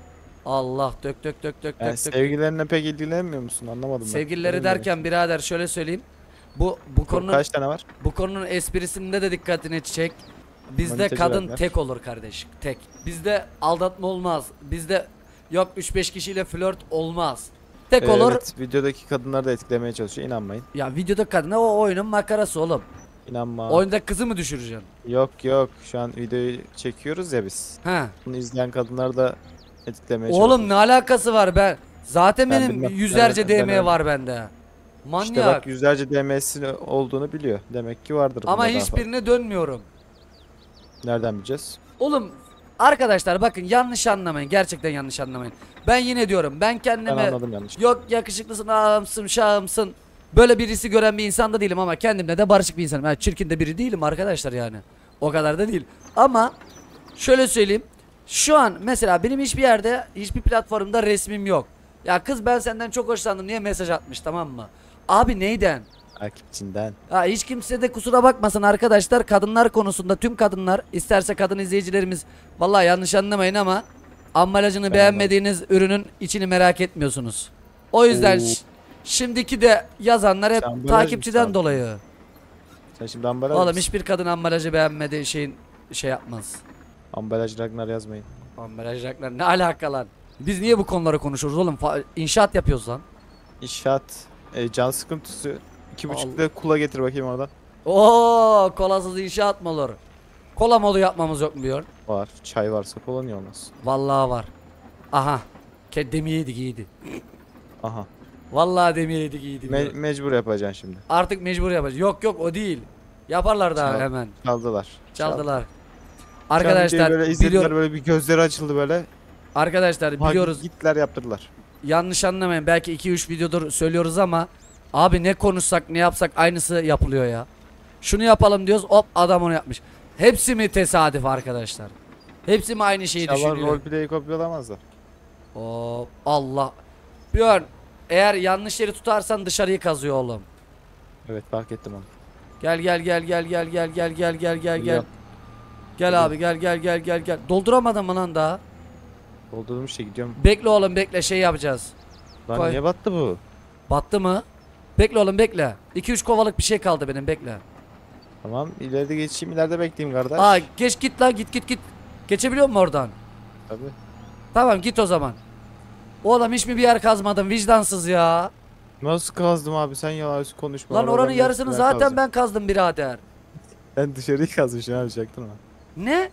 Allah, dök dök dök dök Yani dök dök. sevgililerine pek ilgilenmiyor musun, anlamadım ben. Sevgilileri Öyle mi derken birader şöyle söyleyeyim. Bu bu demek? konunun Kaç tane var? bu konunun esprisinde de dikkatini çek. Bizde Manitacılar kadın var. tek olur kardeş, tek. Bizde aldatma olmaz. Bizde yok üç beş kişiyle flört olmaz. Tek Ee, olur. Evet, videodaki kadınları da etkilemeye çalışıyor, inanmayın. Ya videoda kadına, o oyunun makarası oğlum. İnanma. Oyunda kızı mı düşüreceksin? Yok yok, şu an videoyu çekiyoruz ya biz. He. Bunu izleyen kadınlar da etkilemeye Oğlum ne alakası var ben? Zaten Ben benim bilmem. yüzlerce Ben- ben D M öyle. var bende. Manyak. İşte bak, yüzlerce D M'si olduğunu biliyor. Demek ki vardır Ama bunda daha hiçbirine dönmüyorum. fazla. Nereden bileceğiz? Oğlum arkadaşlar bakın, yanlış anlamayın. Gerçekten yanlış anlamayın. Ben yine diyorum, ben Ben kendime anladım yanlış. yok yakışıklısın, ağımsın, şahımsın, böyle birisi gören bir insan da değilim ama kendimle de barışık bir insanım. Yani çirkin de biri değilim arkadaşlar yani. O kadar da değil. Ama şöyle söyleyeyim. Şu an mesela benim hiçbir yerde, hiçbir platformda resmim yok. Ya kız ben senden çok hoşlandım diye mesaj atmış, tamam mı? Abi neyden? Takipçinden. Ha, hiç kimse de kusura bakmasın arkadaşlar, kadınlar konusunda tüm kadınlar, isterse kadın izleyicilerimiz, vallahi yanlış anlamayın ama ambalajını Ben beğenmediğiniz ürünün içini merak etmiyorsunuz. O yüzden Oo. ş- şimdiki de yazanlar hep Sen ambalaj mı takipçiden sandın? dolayı. Sen şimdi ambalaj Oğlum mısın? hiçbir kadın ambalajı beğenmediği şeyin şey yapmaz. Ambalaj Ragnar yazmayın. Ambalajlar ne alaka lan? Biz niye bu konuları konuşuyoruz oğlum? Fa- İnşaat yapıyoruz lan. İnşaat. E, can sıkıntısı. İki Allah. buçuk lira kula getir bakayım oradan. Oo, kolasız inşaat mı olur? Kola modu yapmamız yok mu diyor? Var. Çay varsa kola niye olmaz? Vallahi var. Aha. Ke demiyeydik iyiydi. Aha. Vallahi demiyeydik iyiydi. Me- diyor. mecbur yapacaksın şimdi. Artık mecbur yapacağız. Yok yok, o değil. Yaparlar daha Çal- hemen. Çaldılar. Çaldılar. Şu an Arkadaşlar videoyu böyle izlediler, biliyor böyle bir gözleri açıldı böyle. arkadaşlar Ha, biliyoruz. Gittiler yaptırdılar. Yanlış anlamayın. Belki iki üç videodur söylüyoruz ama abi ne konuşsak ne yapsak aynısı yapılıyor ya. Şunu yapalım diyoruz, hop adam onu yapmış. Hepsi mi tesadüf arkadaşlar? Hepsi mi aynı şeyi İnşallah düşünüyor? roleplay'i kopyalamazlar. Hop Allah. Björn, eğer yanlış yeri tutarsan dışarıyı kazıyor oğlum. Evet, fark ettim onu. Gel gel gel gel gel gel gel gel gel gel gel. Biliyorum. Gel abi gel gel gel gel gel. Dolduramadın mı lan daha? Doldurduğum işte gidiyorum. Bekle oğlum bekle, şey yapacağız. Lan Koy. niye battı bu? Battı mı? Bekle oğlum bekle. iki üç kovalık bir şey kaldı benim, bekle. Tamam, ileride geçeyim, ileride bekleyeyim kardeş. Aa geç git lan, git git git. Geçebiliyor musun oradan? Tabii. Tamam git o zaman. Oğlum hiç mi bir yer kazmadın, vicdansız ya. Nasıl kazdım abi, sen yalan konuşma. Lan oranın Oraların yarısını hepsini zaten kazdım. ben kazdım birader. Ben dışarıyı kazmışım abi, çaktın mı? Ne?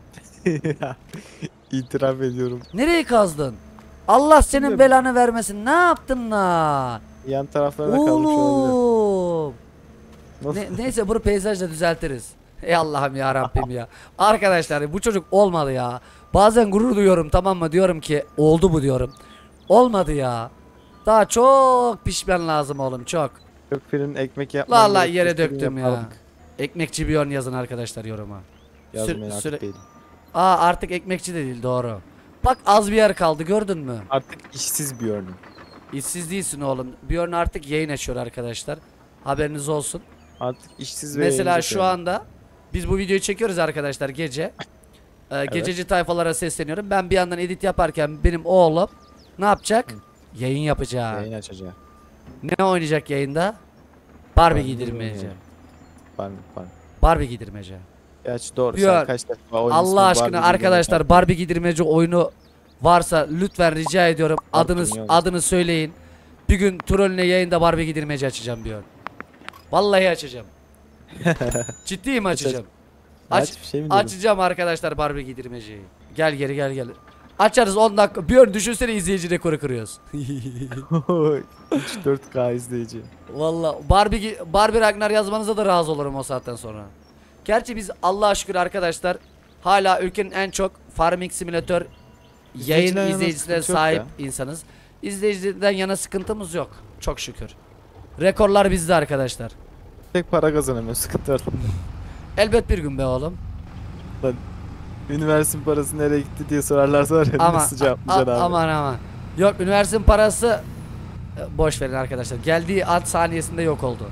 İtiraf ediyorum. Nereyi kazdın? Allah senin Bilmiyorum. belanı vermesin. Ne yaptın lan? Yan taraflarına kalmış olabilir. Oğlum. Nasıl? Ne, neyse bunu peyzajla düzeltiriz. Ey Allah'ım ya Rabbim ya. Arkadaşlar bu çocuk olmadı ya. Bazen gurur duyuyorum, tamam mı, diyorum ki oldu bu diyorum. Olmadı ya. Daha çok pişmen lazım oğlum, çok. Gökfir'in ekmek yapmanı La la gerektiği yere istediğini döktüm ya. yapardık. Ekmekçi Björn yazın arkadaşlar yoruma. Yazmayın Süre- artık süre- değil. Aa artık ekmekçi de değil, doğru. Bak az bir yer kaldı, gördün mü? Artık işsiz bir örneğin. İşsiz değilsin oğlum. Björn artık yayın açıyor arkadaşlar. Haberiniz olsun. Artık işsiz ve Mesela yayıncı şu bir örneğin. anda Biz bu videoyu çekiyoruz arkadaşlar gece. Ee, gececi tayfalara sesleniyorum. Ben bir yandan edit yaparken benim oğlum ne yapacak? Yayın yapacak. Yayın açacağım. Ne oynayacak yayında? Barbie Barbie giydirmece. oynuyor. Barbie, Barbie. Barbie giydirmece. Gerçi doğru. Diyor, Sen kaç defa oyun Allah ismi aşkına Barbie arkadaşlar giydirmece Barbie giydirmece oyunu varsa lütfen rica ediyorum adını iyi olur. adını söyleyin. Bir gün trolüne yayında Barbie giydirmece açacağım diyor. Vallahi açacağım. Ciddiyim açacağım. Aç, Aç, bir şey mi dedim? açacağım arkadaşlar Barbie giydirmeceyi. Gel geri gel gel. Açarız on dakika. Bir ön düşünsene izleyici rekoru kırıyoruz. üç dört K izleyici. Vallahi Barbie gi- Barbie Ragnar yazmanıza da razı olurum o saatten sonra. Gerçi biz Allah'a şükür arkadaşlar hala ülkenin en çok Farming Simulator yayın İzleyicilerden yana izleyicisine sıkıntı yok sahip ya. insanız. İzleyiciden yana sıkıntımız yok. Çok şükür. Rekorlar bizde arkadaşlar. Tek para kazanamıyor, sıkıntı var. Elbet bir gün be oğlum. Lan üniversite parası nereye gitti diye sorarlarsa var ya Ama nasıl cevaplayacaksın a- abi? aman aman. Yok üniversitenin parası e, boş verin arkadaşlar. Geldiği ad saniyesinde yok oldu.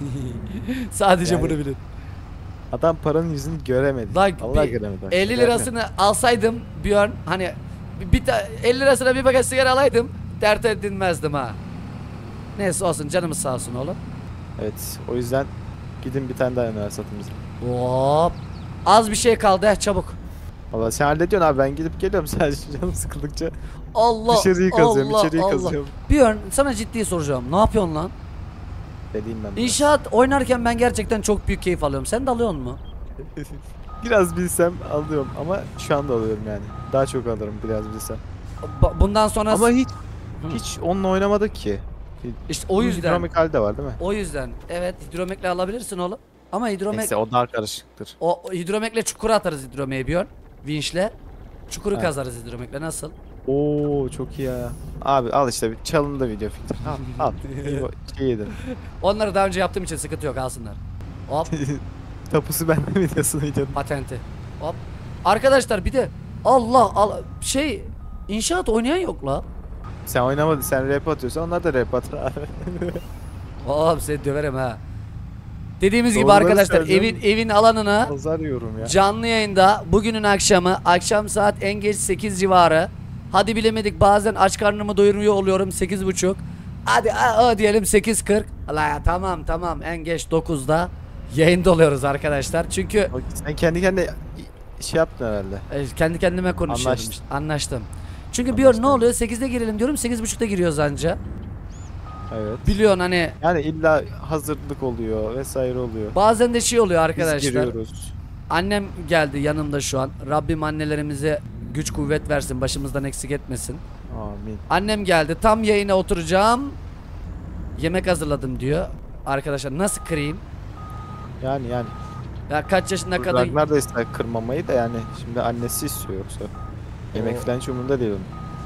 Sadece Yani- bunu bilin. Adam paranın yüzünü göremedi. Lan Allah bir göremedi. bak, elli şaka lirasını alsaydım bir an hani bir, bir ta- elli lirasına bir paket sigara alaydım dert edinmezdim ha. Neyse olsun canımız sağ olsun oğlum. yapmıyorum. Evet, o yüzden gidin bir tane daha üniversite satın bize. Hop. Az bir şey kaldı heh, çabuk. Valla sen hallediyorsun abi, ben gidip geliyorum sadece canım sıkıldıkça. Allah Dışarıyı kazıyorum, Allah, içeriği Allah. kazıyorum. Bir an sana ciddi soracağım. Ne yapıyorsun lan? Dediğim ben. biraz. İnşaat oynarken ben gerçekten çok büyük keyif alıyorum. Sen de alıyorsun mu? Biraz bilsem alıyorum ama şu anda alıyorum yani. Daha çok alırım biraz bilsem. Ba- Bundan sonra Ama hiç Hı. hiç onunla oynamadık ki. işte o yüzden Hidromik halde var değil mi? o yüzden evet hidromekle alabilirsin oğlum. Ama hidromek Neyse o daha karışıktır. o o hidromekle çukura atarız hidromeyi Björn. Vinçle. Çukuru Ha. kazarız hidromekle nasıl? Oo çok iyi ya. Abi al işte bir çalındı video filtre. Al al. İyi bu- şey yedin. Onları daha önce yaptığım için sıkıntı yok alsınlar. Hop Tapusu bende videosunu videonun. patenti. Hop. Arkadaşlar bir de Allah Allah şey inşaat oynayan yok la. Sen oynamadın, sen rap atıyorsan onlar da rap atar abi. Oğlum seni döverim ha. Dediğimiz gibi Doğruları arkadaşlar söylüyorum. evin evin alanına Pazar yorum ya. canlı yayında bugünün akşamı akşam saat en geç sekiz civarı. Hadi bilemedik bazen aç karnımı doyuruyor oluyorum sekiz buçuk. Hadi a, a diyelim sekiz kırk. Allah ya tamam tamam en geç dokuzda yayında oluyoruz arkadaşlar. Çünkü Bak, sen kendi kendine şey yaptın herhalde. e, kendi kendime konuşuyorum. Anlaştın. işte, Anlaştım. Çünkü Anlaştın. bir ne oluyor sekizde girelim diyorum sekiz buçukta giriyoruz anca. Evet. Biliyorsun hani Yani illa hazırlık oluyor vesaire oluyor. bazen de şey oluyor Biz arkadaşlar. giriyoruz. Annem geldi yanımda şu an. Rabbim annelerimize güç kuvvet versin, başımızdan eksik etmesin. Amin. Annem geldi. Tam yayına oturacağım. Yemek hazırladım diyor. Arkadaşlar nasıl kırayım? Yani yani. Ya kaç yaşında kadın? Ragnar da ister kırmamayı da yani. Şimdi annesi istiyor yoksa. Yemek Oo. falan hiç umurunda değil onun.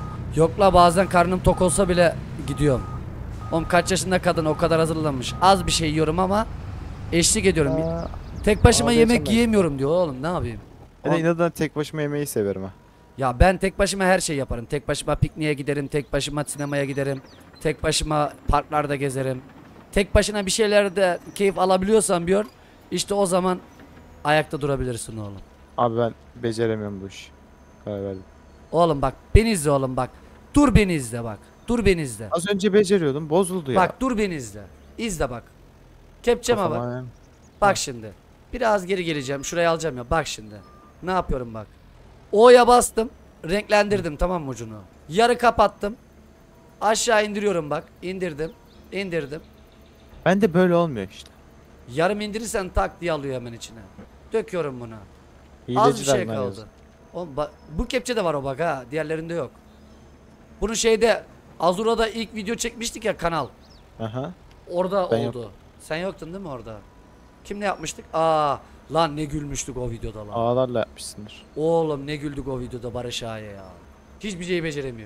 Yok la bazen karnım tok olsa bile gidiyorum. Oğlum kaç yaşında kadın o kadar hazırlanmış. Az bir şey yiyorum ama eşlik ediyorum. Aa, Tek başıma Aa, yemek geçen ben- yiyemiyorum diyor oğlum ne yapayım? ben de inadına tek başıma yemeği severim ha. Ya ben tek başıma her şey yaparım. Tek başıma pikniğe giderim, tek başıma sinemaya giderim, tek başıma parklarda gezerim. Tek başına bir şeylerde keyif alabiliyorsan Björn, işte o zaman ayakta durabilirsin oğlum. Abi ben beceremiyorum bu işi. Karar verdim. Oğlum bak beni izle oğlum bak. Dur beni izle bak. Dur beni izle. Az önce beceriyordum, bozuldu ya. Bak dur beni izle. İzle bak. Kepçeme bak. Kafama yani. Bak şimdi. Biraz geri geleceğim. Şurayı alacağım ya. Bak şimdi. Ne yapıyorum bak. O'ya bastım. Renklendirdim tamam mı ucunu? Yarı kapattım. Aşağı indiriyorum bak. İndirdim. İndirdim. Ben de böyle olmuyor işte. Yarım indirirsen tak diye alıyor hemen içine. Döküyorum bunu. Az bir Hileci şey Ragnar kaldı. yazıyor. Oğlum bak, bu kepçe de var o bak ha. Diğerlerinde yok. Bunu şeyde Azura'da ilk video çekmiştik ya kanal. Aha. Orada Ben oldu. Sen yoktun değil mi orada? Kimle yapmıştık? Aa, lan ne gülmüştük o videoda lan. Ağlarla yapmışsındır. Oğlum ne güldük o videoda Barış Ağa'ya ya. Hiçbir şey beceremiyor.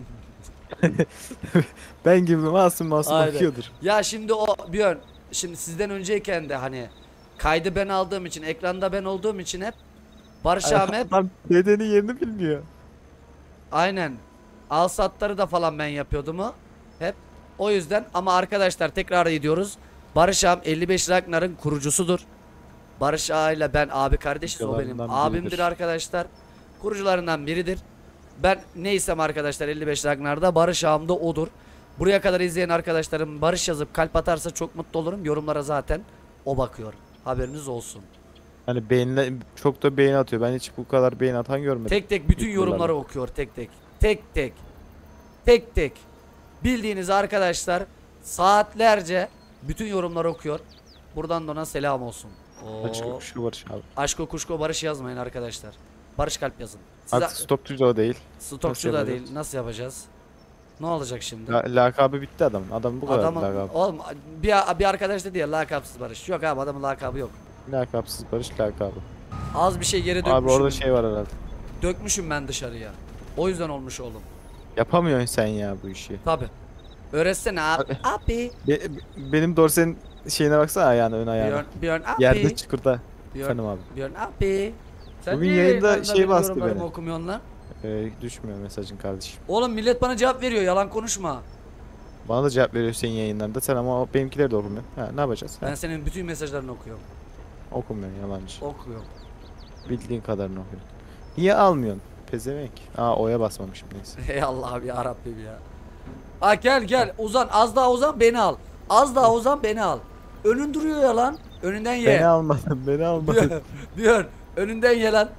Ben gibi masum masum Aynen. bakıyordur. Ya şimdi o Björn, şimdi sizden önceyken de hani kaydı ben aldığım için, ekranda ben olduğum için hep Barış Ağam hep Adam bedeni yerini bilmiyor. aynen al satları da falan ben yapıyordum o. Hep o yüzden ama arkadaşlar tekrar ediyoruz. Barış Ağam elli beş Ragnar'ın kurucusudur. Barış Ağa ile ben abi kardeşiz, o benim Kurucularından abimdir biridir. arkadaşlar. Kurucularından biridir. Ben neysem arkadaşlar elli beş Ragnar'da, Barış Ağam da odur. Buraya kadar izleyen arkadaşlarım Barış yazıp kalp atarsa çok mutlu olurum. Yorumlara zaten o bakıyor. Haberiniz olsun. Hani beğenile çok da beğeni atıyor. Ben hiç bu kadar beğeni atan görmedim. Tek tek bütün Youtuber'larda. yorumları okuyor, tek tek. Tek tek. Tek tek. Bildiğiniz arkadaşlar saatlerce bütün yorumları okuyor. Buradan da ona selam olsun. Oo. Açık şu Barış abi. Aşko kuşko Barış yazmayın arkadaşlar. Barış kalp yazın. Siz Artık stokçu da o değil. stokçu nasıl da yapacağız? değil. Nasıl yapacağız? Ne olacak şimdi? La lakabı bitti adamın. Adam bu kadar Adamın, lakabı. oğlum bir, bir arkadaş dedi ya lakapsız Barış. Yok abi, adamın lakabı yok. Lakapsız Barış lakabı. Az bir şey geri dökmüşüm. Abi orada şey var herhalde. Dökmüşüm ben dışarıya. O yüzden olmuş oğlum. Yapamıyorsun sen ya bu işi. Tabi. Öğretsene abi. Abi. Be- be- benim dorsenin şeyine baksana ayağına, ön ayağına. Björn, Björn abi. Yerde çukurda. Björn, Efendim abi. Björn abi. Sen Bugün niye yayında yayınlarında şey benim bastı yorumlarımı beni. okumuyorsun lan? Ee, düşmüyor mesajın kardeşim. Oğlum millet bana cevap veriyor, yalan konuşma. Bana da cevap veriyor senin yayınlarında. Sen ama benimkileri de okumuyorsun. Ha, ne yapacağız? Ha, Ben senin bütün mesajlarını okuyorum. okumuyorsun yalancı. Okuyorum. Bildiğin kadarını okuyorsun. Niye almıyorsun? Pezevenk. Aa oya basmamışım neyse. Ey Allah'ım ya Rabbim ya. Ha gel gel uzan, az daha uzan beni al. Az daha uzan beni al. Önün duruyor ya lan. Önünden ye. Beni almadın, beni almadın. Björn, Björn, önünden ye lan.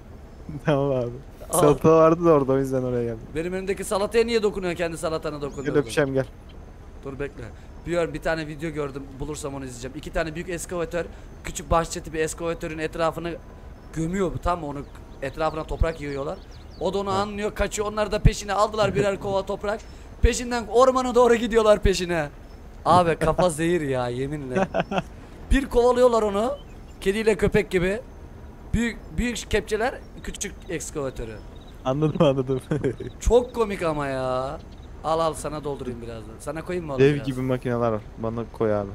Tamam abi. Al. Salata vardı da orada, o yüzden oraya geldim. Benim önümdeki salataya niye dokunuyorsun, kendi salatana Gel dokundurdun? öpüşem gel. Dur bekle. Björn, bir tane video gördüm, bulursam onu izleyeceğim. İki tane büyük eskavatör küçük bahçe tipi eskavatörün etrafını gömüyor, tam onu etrafına toprak yığıyorlar. O da onu anlıyor, kaçıyor. Onlar da peşine aldılar birer kova toprak. Peşinden ormana doğru gidiyorlar peşine. Abi kafa zehir ya, yeminle. Bir kovalıyorlar onu. Kediyle köpek gibi. Büyük büyük kepçeler, küçük ekskavatörü. Anladım anladım. Çok komik ama ya. Al al, sana doldurayım birazdan. Sana koyayım mı oğlum Dev biraz? gibi makineler var. Bana koy abi.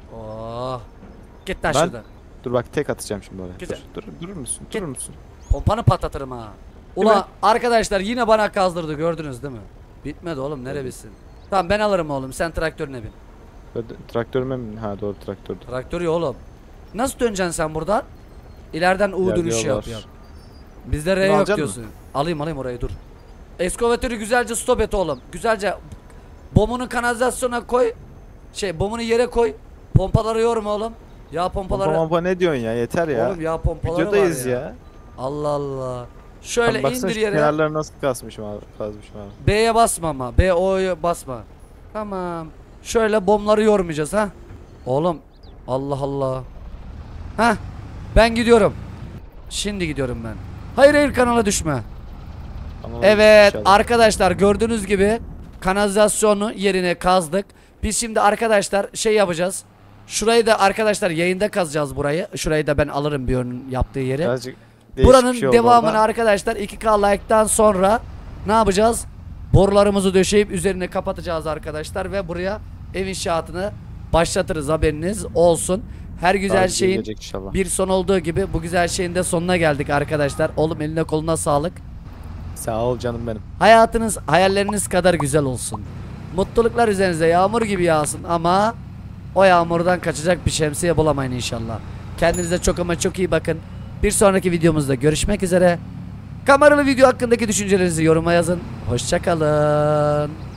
Oh. Git lan Ben- şuradan. Dur bak tek atacağım şimdi oraya. Güzel. Dur, dur, durur musun? Git. Durur musun? Pompanı patlatırım ha. Değil Ula mi? arkadaşlar yine bana kazdırdı, gördünüz değil mi? Bitmedi oğlum, nere bitsin? Tamam ben alırım oğlum, sen traktörüne bin. Böyle traktörüme mi? Ha doğru traktör. Traktör ya oğlum. Nasıl döneceksin sen buradan? İleriden U İleride dönüşü yol yap var. yap. Bizde R Bunu yok alacaksın diyorsun. Alayım alayım orayı, dur. Eskavatörü güzelce stop et oğlum. Güzelce bomunu kanalizasyona koy. Şey bomunu yere koy. Pompaları yorma oğlum. Yağ pompaları. Pompa pompa ne diyorsun ya? Yeter ya. Oğlum yağ pompaları Videodayız var ya. ya. Allah Allah. Şöyle Abi baksana indir şu yere. kenarları nasıl kasmışım abi. Kazmışım abi. B'ye basma ama. B O'ya basma. Tamam. Şöyle bomları yormayacağız ha. Oğlum. Allah Allah. Ha. Ben gidiyorum. Şimdi gidiyorum ben. Hayır hayır, kanala düşme. Ama Evet inşallah. arkadaşlar, gördüğünüz gibi kanalizasyonu yerine kazdık. Biz şimdi arkadaşlar şey yapacağız. Şurayı da arkadaşlar yayında kazacağız burayı. Şurayı da ben alırım bir ön yaptığı yeri. Birazcık değişik Buranın bir şey oldu devamını orada. arkadaşlar iki K like'tan sonra ne yapacağız? Borularımızı döşeyip üzerine kapatacağız arkadaşlar ve buraya ev inşaatını başlatırız, haberiniz olsun. Her güzel Daha güzel şeyin gelecek inşallah. bir son olduğu gibi bu güzel şeyin de sonuna geldik arkadaşlar. Oğlum eline koluna sağlık. Sağ ol canım benim. Hayatınız hayalleriniz kadar güzel olsun. Mutluluklar üzerinize yağmur gibi yağsın ama o yağmurdan kaçacak bir şemsiye bulamayın inşallah. Kendinize çok ama çok iyi bakın. Bir sonraki videomuzda görüşmek üzere. Kameralı video hakkındaki düşüncelerinizi yoruma yazın. Hoşça kalın.